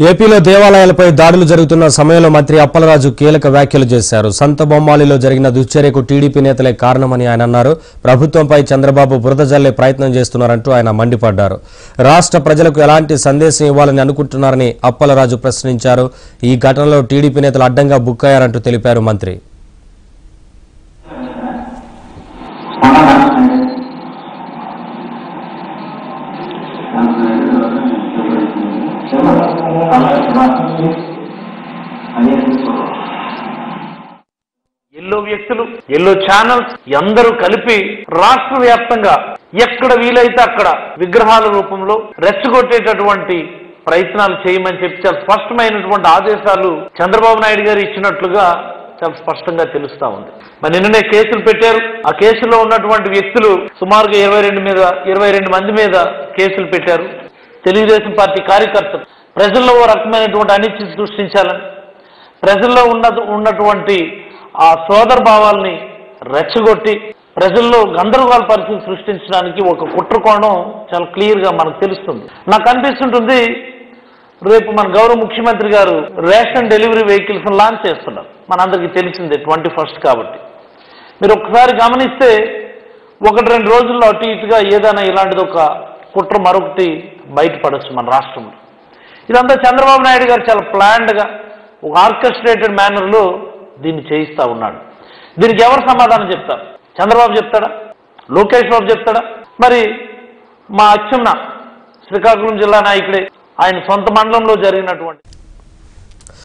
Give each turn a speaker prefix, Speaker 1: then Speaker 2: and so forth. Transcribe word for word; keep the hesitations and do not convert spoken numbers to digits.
Speaker 1: ఏపీలో దేవాలయాలపై దాడులు జరుగుతున్న సమయంలో మంత్రి అప్పలరాజు కీలక వ్యాఖ్యలు చేశారు. సంత బొమ్మాలిలో జరిగిన దుశ్చర్యకు టీడీపీ నేతలే కారణమని ఆయన అన్నారు. ప్రభుత్వంపై చంద్రబాబు బురద జల్లే ప్రయత్నం చేస్తున్నారంటూ ఆయన మండిపడ్డారు. రాష్ట్ర ప్రజలకు ఎలాంటి సందేశం ఇవ్వాలని అనుకుంటున్నారని అప్పలరాజు ప్రశ్నించారు. ఈ ఘటనలో టీడీపీ నేతలు అడ్డంగా బుక్కయ్యారంటూ తెలిపారు మంత్రి.
Speaker 2: ఎల్లో వ్యక్తులు ఎల్లో ఛానల్స్ అందరూ కలిపి రాష్ట్ర వ్యాప్తంగా ఎక్కడ వీలైతే అక్కడ విగ్రహాల రూపంలో రెచ్చగొట్టేటటువంటి ప్రయత్నాలు చేయమని చెప్పి చాలా స్పష్టమైనటువంటి ఆదేశాలు చంద్రబాబు నాయుడు గారు ఇచ్చినట్లుగా చాలా స్పష్టంగా తెలుస్తా ఉంది. మరి నిన్ననే కేసులు పెట్టారు. ఆ కేసులో ఉన్నటువంటి వ్యక్తులు సుమారుగా ఇరవై రెండు మీద ఇరవై రెండు మంది మీద కేసులు పెట్టారు. తెలుగుదేశం పార్టీ కార్యకర్తలు ప్రజల్లో ఓ రకమైనటువంటి అనిశ్చితి సృష్టించాలని, ప్రజల్లో ఉన్న ఉన్నటువంటి ఆ సోదర భావాల్ని రెచ్చగొట్టి ప్రజల్లో గందరగోళ పరిస్థితి సృష్టించడానికి ఒక కుట్ర కోణం చాలా క్లియర్గా మనకు తెలుస్తుంది. నాకు అనిపిస్తుంటుంది, రేపు మన గౌరవ ముఖ్యమంత్రి గారు రేషన్ డెలివరీ వెహికల్స్ లాంచ్ చేస్తున్నారు. మనందరికీ తెలిసిందే, ట్వంటీ ఫస్ట్ కాబట్టి. మీరు ఒకసారి గమనిస్తే ఒకటి రెండు రోజుల్లో అటు ఇటుగా ఏదైనా ఇలాంటిది ఒక కుట్ర మరొకటి బయటపడవచ్చు మన రాష్ట్రంలో. ఇదంతా చంద్రబాబు నాయుడు గారు చాలా ప్లాన్డ్గా ఒక ఆర్కెస్ట్రేటెడ్ మేనర్లో దీన్ని చేయిస్తూ ఉన్నాడు. దీనికి ఎవరు సమాధానం చెప్తారు? చంద్రబాబు చెప్తాడా? లోకేష్ బాబు చెప్తాడా? మరి మా అచ్చెన్న శ్రీకాకుళం జిల్లా నాయకుడే, ఆయన సొంత మండలంలో జరిగినటువంటి